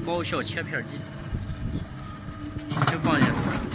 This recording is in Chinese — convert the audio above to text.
高效切片机，就放进去。